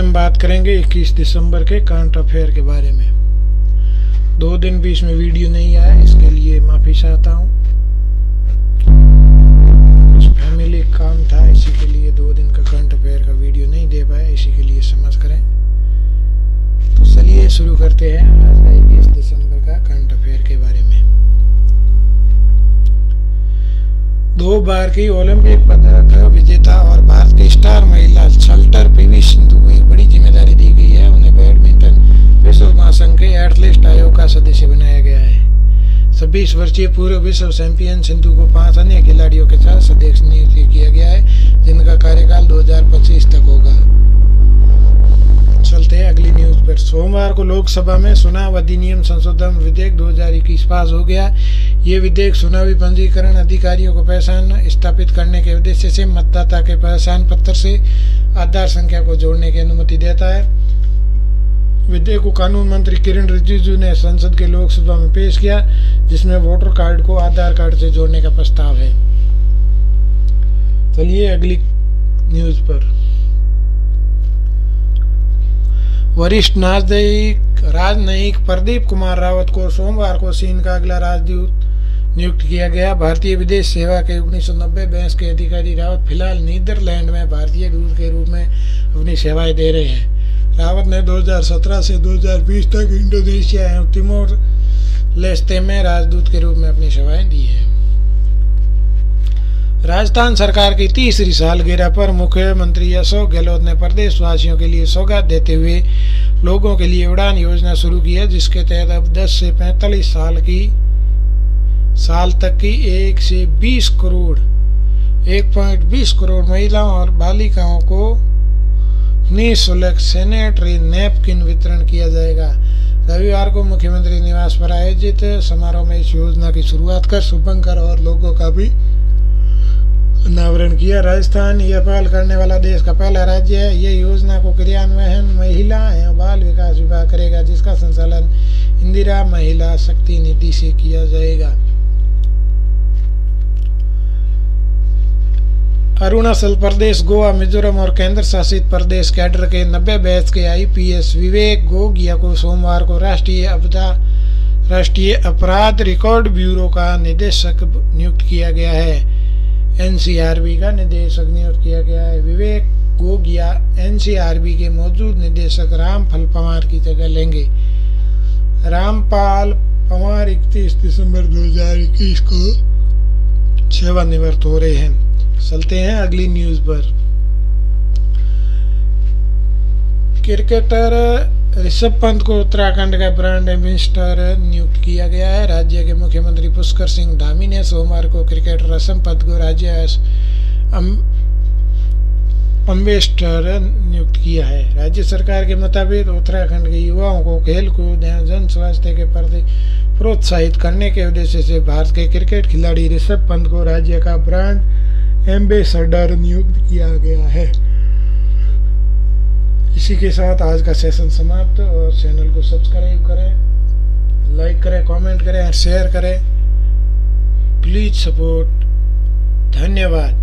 हम बात करेंगे 21 दिसंबर के करंट अफेयर के बारे में। 2 दिन बीच में वीडियो नहीं आया, इसके लिए माफ़ी चाहता हूँ। कुछ फैमिली काम था, इसी के लिए 2 दिन का करंट अफेयर का वीडियो नहीं दे पाया, इसी के लिए समझ करें। तो चलिए शुरू करते हैं आज का 21 दिसंबर का करंट अफेयर के बारे में। 2 बार की ओलंपिक पदक विजेता और भारत की स्टार महिला शटलर पीवी सिंधु को एक बड़ी जिम्मेदारी दी गई है। उन्हें बैडमिंटन विश्व महासंघ के एथलीट आयोग का सदस्य बनाया गया है। 26 वर्षीय पूर्व विश्व चैंपियन सिंधु को 5 अन्य खिलाड़ियों के साथ सदस्य नियुक्त किया गया है, जिनका कार्यकाल 2025 तक होगा। चलते हैं अगली न्यूज पर। सोमवार को लोकसभा में चुनाव अधिनियम संशोधन विधेयक 2021 पास हो गया। ये विधेयक चुनावी पंजीकरण अधिकारियों को पहचान स्थापित करने के उद्देश्य से मतदाता के पहचान पत्र से आधार संख्या को जोड़ने की अनुमति देता है। विधेयक को कानून मंत्री किरण रिजिजू ने संसद के लोकसभा में पेश किया, जिसमें वोटर कार्ड को आधार कार्ड से जोड़ने का प्रस्ताव है। चलिए अगली न्यूज पर। वरिष्ठ राजनयिक प्रदीप कुमार रावत को सोमवार को चीन का अगला राजदूत नियुक्त किया गया। भारतीय विदेश सेवा के 1990 बैच के अधिकारी रावत फिलहाल नीदरलैंड में भारतीय दूत के रूप में अपनी सेवाएं दे रहे हैं। रावत ने 2017 से 2020 तक इंडोनेशिया एवं तिमोर लेस्ते में राजदूत के रूप में अपनी सेवाएं दी हैं। राजस्थान सरकार की 3री सालगिरह पर मुख्यमंत्री अशोक गहलोत ने प्रदेशवासियों के लिए सौगात देते हुए लोगों के लिए उड़ान योजना शुरू की है, जिसके तहत अब 10 से 45 साल तक की 1.20 करोड़ महिलाओं और बालिकाओं को निःशुल्क सैनिटरी नैपकिन वितरण किया जाएगा। रविवार को मुख्यमंत्री निवास पर आयोजित समारोह में इस योजना की शुरुआत कर शुभंकर और लोगों का भी अनावरण किया। राजस्थान यह पहल करने वाला देश का पहला राज्य है। यह योजना को क्रियान्वयन महिला एवं बाल विकास विभाग करेगा, जिसका संचालन इंदिरा महिला शक्ति निधि से किया जाएगा। अरुणाचल प्रदेश, गोवा, मिजोरम और केंद्र शासित प्रदेश कैडर के 90 बैच के IPS विवेक गोगिया को सोमवार को राष्ट्रीय अपराध रिकॉर्ड ब्यूरो का निदेशक नियुक्त किया गया है। NCRB का निदेशक नियुक्त किया गया है। विवेक गोगिया NCRB के मौजूद निदेशक रामपाल पवार की जगह लेंगे। रामपाल पवार 31 दिसंबर 2021 को सेवानिवृत्त हो रहे हैं। चलते हैं अगली न्यूज पर। क्रिकेटर ऋषभ पंत को उत्तराखंड का ब्रांड एम्बेसडर नियुक्त किया गया है। राज्य के मुख्यमंत्री पुष्कर सिंह धामी ने सोमवार को क्रिकेटर ऋषभ पंत को राज्य एम्बेसडर नियुक्त किया है। राज्य सरकार के मुताबिक उत्तराखंड के युवाओं को खेल कूद एवं जन स्वास्थ्य के प्रति प्रोत्साहित करने के उद्देश्य से भारत के क्रिकेट खिलाड़ी ऋषभ पंत को राज्य का ब्रांड एम्बेसडर नियुक्त किया गया है। इसी के साथ आज का सेशन समाप्त। और चैनल को सब्सक्राइब करें, लाइक करें, कमेंट करें और शेयर करें। Please support. धन्यवाद।